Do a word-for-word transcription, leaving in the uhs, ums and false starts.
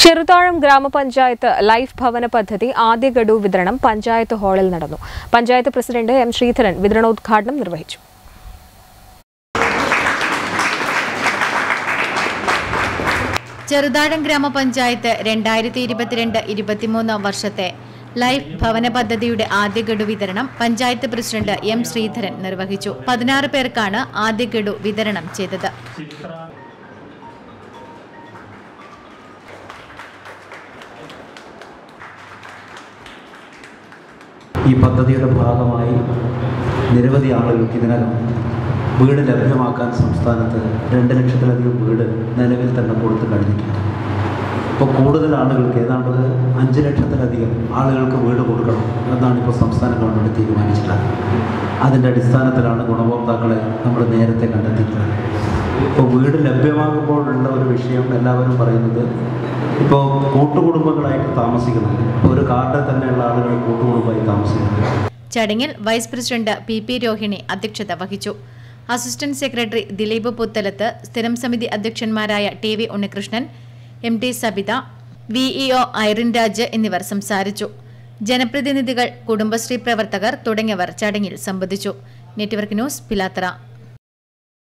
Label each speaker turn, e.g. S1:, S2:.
S1: ചെറുതാഴം ഗ്രാമപഞ്ചായത്ത് ലൈഫ് ഭവന പദ്ധതി ആദ്യ ഗഡു വിതരണം പഞ്ചായത്ത് ഹാളിൽ നടന്നു. പഞ്ചായത്ത് പ്രസിഡന്റ് എം ശ്രീധരൻ വിതരണോദ്ഘാടനം നിർവഹിച്ചു.
S2: ചെറുതാഴം ഗ്രാമപഞ്ചായത്ത് രണ്ടായിരത്തി ഇരുപത്തിരണ്ട് ഇരുപത്തിമൂന്ന് വർഷത്തെ ലൈഫ് ഭവന പദ്ധതിയുടെ ആദ്യ ഗഡു വിതരണം പഞ്ചായത്ത് പ്രസിഡന്റ് എം ശ്രീധരൻ നിർവഹിച്ചു. പതിനാറ് പേർക്കാണ് ആദ്യ ഗഡു വിതരണം ചെയ്തത്.
S3: ഈ പദ്ധതിയുടെ ഭാഗമായി നിരവധി ആളുകൾക്ക് ഇതിനകം വീട് ലഭ്യമാക്കാൻ സംസ്ഥാനത്ത് രണ്ട് ലക്ഷത്തിലധികം വീട് നിലവിൽ തന്നെ കൊടുത്തു കഴിഞ്ഞിട്ടുണ്ട്. ഇപ്പോൾ കൂടുതൽ ആളുകൾക്ക് ഏതാണ്ട് അഞ്ച് ലക്ഷത്തിലധികം ആളുകൾക്ക് വീട് കൊടുക്കണം എന്നാണ് ഇപ്പോൾ സംസ്ഥാന ഗവൺമെൻറ് തീരുമാനിച്ചിട്ടുള്ളത്. അതിൻ്റെ അടിസ്ഥാനത്തിലാണ് ഗുണഭോക്താക്കളെ നമ്മൾ നേരത്തെ കണ്ടെത്തിയിട്ടുള്ളത്. ഇപ്പോൾ വീട് ലഭ്യമാകുമ്പോഴുള്ള ഒരു വിഷയം എല്ലാവരും പറയുന്നത് ഇപ്പോൾ കൂട്ടുകുടുംബങ്ങളായിട്ട് താമസിക്കുന്നുണ്ട്. ഒരു കാർഡിൽ തന്നെയുള്ള ആളുകൾ കൂട്ടുകുടുംബമായി താമസിക്കുന്നുണ്ട്.
S2: ചടങ്ങിൽ vice president P P Rohini അധ്യക്ഷത വഹിച്ചു. അസിസ്റ്റന്റ് സെക്രട്ടറി ദിലീപ് പുത്തലത്ത്, സ്ഥിരം സമിതി അധ്യക്ഷന്മാരായ T V Unnikrishnan, M T Sabitha, V E O Irene Raj എന്നിവർ സംസാരിച്ചു. ജനപ്രതിനിധികൾ, കുടുംബശ്രീ പ്രവർത്തകർ തുടങ്ങിയവർ ചടങ്ങിൽ സംബന്ധിച്ചു. Network news, Pilathara.